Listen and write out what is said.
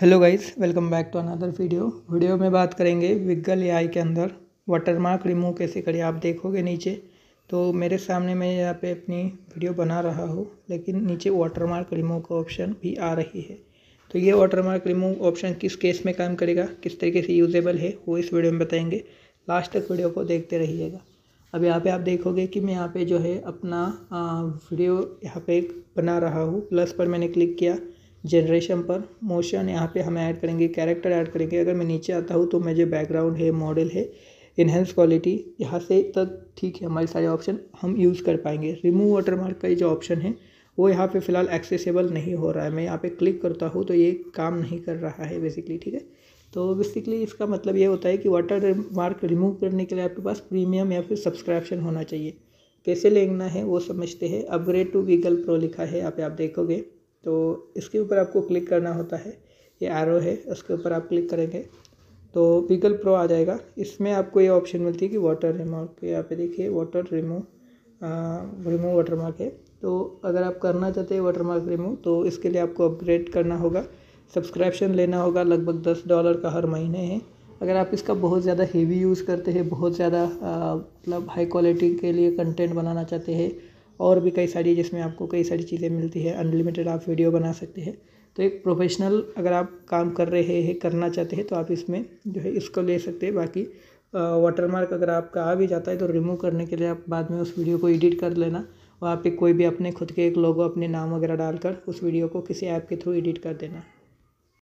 Hello guys, welcome back to another video में बात करेंगे विगल एआई के अंदर वाटरमार्क रिमूव कैसे करें। आप देखोगे नीचे तो मेरे सामने मैं यहाँ पे अपनी वीडियो बना रहा हूँ, लेकिन नीचे वाटरमार्क रिमूव का ऑप्शन भी आ रही है। तो ये वाटरमार्क रिमूव ऑप्शन किस केस में काम करेगा, किस तरीके से यूजेबल है, वो इस वीडियो में बताएंगे। लास्ट तक वीडियो को देखते रहिएगा। अब यहाँ पे आप देखोगे कि मैं यहाँ पे जो है अपना वीडियो यहाँ पे बना रहा हूँ। प्लस पर मैंने क्लिक किया, जनरेशन पर मोशन यहाँ पे हम ऐड करेंगे, कैरेक्टर ऐड करेंगे। अगर मैं नीचे आता हूँ तो मैं जो बैकग्राउंड है, मॉडल है, इन्हेंस क्वालिटी, यहाँ से तक ठीक है, हमारे सारे ऑप्शन हम यूज़ कर पाएंगे। रिमूव वाटरमार्क का जो ऑप्शन है वो यहाँ पे फ़िलहाल एक्सेसिबल नहीं हो रहा है। मैं यहाँ पे क्लिक करता हूँ तो ये काम नहीं कर रहा है बेसिकली, ठीक है। तो बेसिकली इसका मतलब ये होता है कि वाटरमार्क रिमूव करने के लिए आपके पास प्रीमियम या फिर सब्सक्रिप्शन होना चाहिए। कैसे लेना है वो समझते हैं। अपग्रेड टू वीगल प्रो लिखा है यहाँ पे, आप देखोगे तो इसके ऊपर आपको क्लिक करना होता है। ये एरो है, उसके ऊपर आप क्लिक करेंगे तो वीगल प्रो आ जाएगा। इसमें आपको ये ऑप्शन मिलती है कि वाटर रिमार्क, यहाँ पे देखिए वाटर रिमूव वाटरमार्क है। तो अगर आप करना चाहते हैं वाटरमार्क रिमूव तो इसके लिए आपको अपग्रेड करना होगा, सब्सक्रिप्शन लेना होगा। लगभग $10 का हर महीने है। अगर आप इसका बहुत ज़्यादा हेवी यूज़ करते हैं, बहुत ज़्यादा मतलब हाई क्वालिटी के लिए कंटेंट बनाना चाहते हैं, और भी कई सारी जिसमें आपको कई सारी चीज़ें मिलती है, अनलिमिटेड आप वीडियो बना सकते हैं। तो एक प्रोफेशनल अगर आप काम कर रहे हैं, करना चाहते हैं, तो आप इसमें जो है इसको ले सकते हैं। बाकी वाटरमार्क अगर आपका आ भी जाता है तो रिमूव करने के लिए आप बाद में उस वीडियो को एडिट कर लेना। वहाँ पे कोई भी अपने खुद के एक लोगो, अपने नाम वगैरह डालकर उस वीडियो को किसी ऐप के थ्रू एडिट कर देना।